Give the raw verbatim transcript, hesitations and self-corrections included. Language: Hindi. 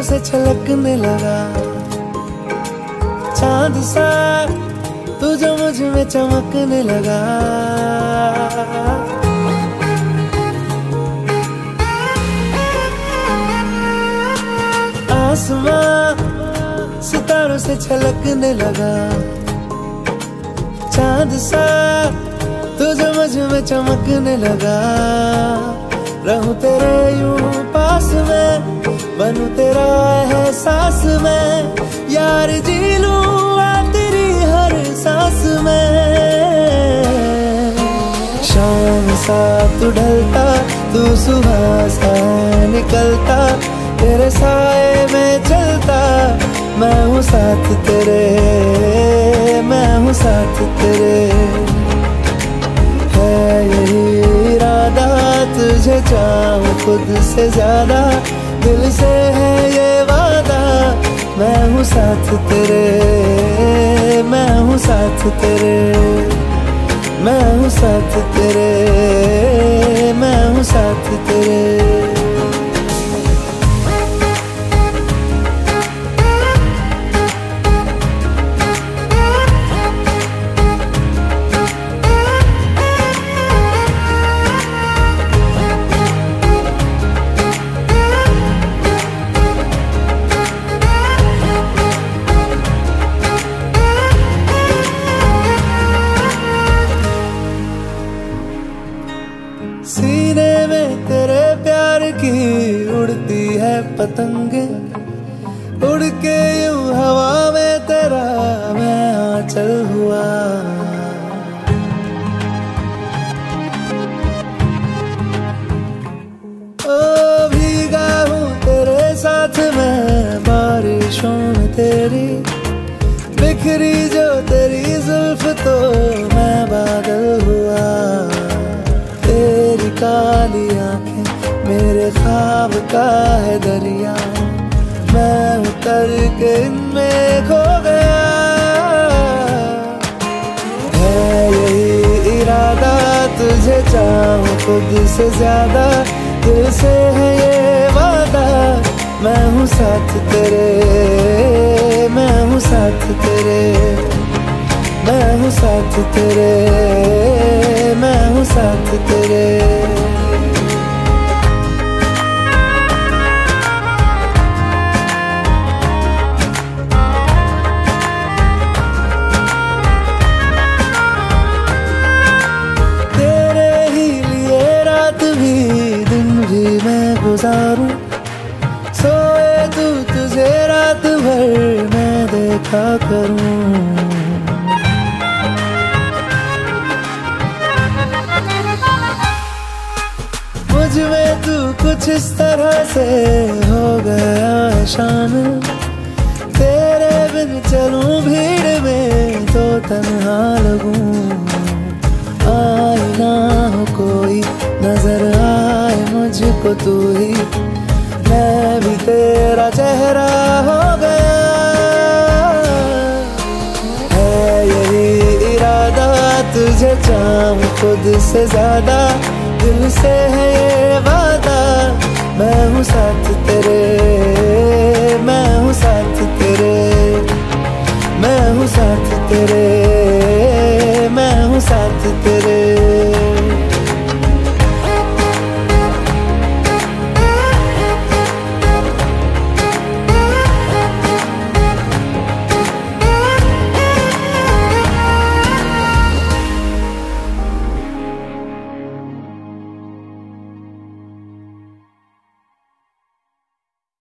से छलकने लगा चांद सा, तू जो मुझ में चमकने लगा। आसमां सितारों से छलकने लगा चांद सा, तू जो मुझ में चमकने लगा। रहूं तेरे यूं पास में, बनूं तेरा एहसास में, यार जी लूं आ तेरी हर सांस में। शाम सा तू ढलता, तू सुबह सा निकलता, तेरे साए में चलता, मैं हूँ साथ तेरे, मैं हूँ साथ तेरे। है यही इरादा तुझे चाहूं खुद से ज्यादा, दिल से है ये वादा, मैं हूँ साथ तेरे, मैं हूँ साथ तेरे, मैं हूँ साथ तेरे, मैं हूँ साथ तेरे। सीने में तेरे प्यार की उड़ती है पतंगे, उड़ के यूं हवा में तेरा मैं आंचल हुआ। ओ भीगा हूँ तेरे साथ मैं बारिशों में तेरी, बिखरी जो तेरी जुल्फ तो मैं बादल हुआ। तेरी काली आंखें मेरे ख्वाब का है दरिया, मैं उतर के इनमें खो गया। है यही इरादा तुझे चाहूं खुद से ज्यादा, दिल से है ये वादा, मैं हूँ साथ तेरे, मैं हूँ साथ तेरे, मैं हूँ साथ तेरे, मैं हूँ साथ तेरे। तेरे ही लिए रात भी दिन भी मैं गुजारूं, सोए तू तुझे रात भर मैं देखा करूं। मुझ में तू कुछ इस तरह से हो गया है शामिल, तेरे बिन चलूं भीड़ में तो तन्हा लगूं। आए ना हो कोई नजर आए मुझको तू ही, मैं भी तेरा चेहरा हो गया। है यही इरादा तुझे चाहूं खुद से ज्यादा, दिल से है ये वादा, मैं हूँ साथ तेरे, मैं हूँ साथ तेरे, मैं हूँ साथ तेरे।